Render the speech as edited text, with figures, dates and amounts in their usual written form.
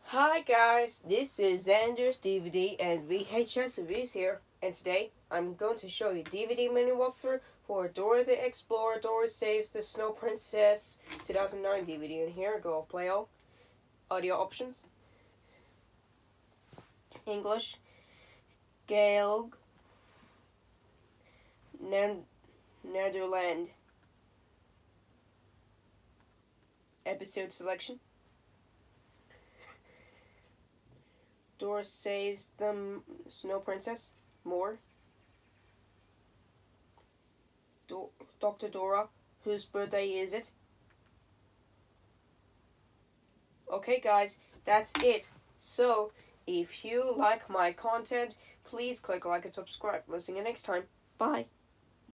Hi guys, this is Xander's DVD and VHS reviews here, and today I'm going to show you DVD mini walkthrough for Dora the Explorer, Dora Saves the Snow Princess 2009 DVD, and here go play all audio options: English, Gaelic, Netherlands, episode selection. Dora Saves the Snow Princess. More. Dr. Dora. Whose birthday is it? Okay guys, that's it. So, if you like my content, please click like and subscribe. We'll see you next time. Bye.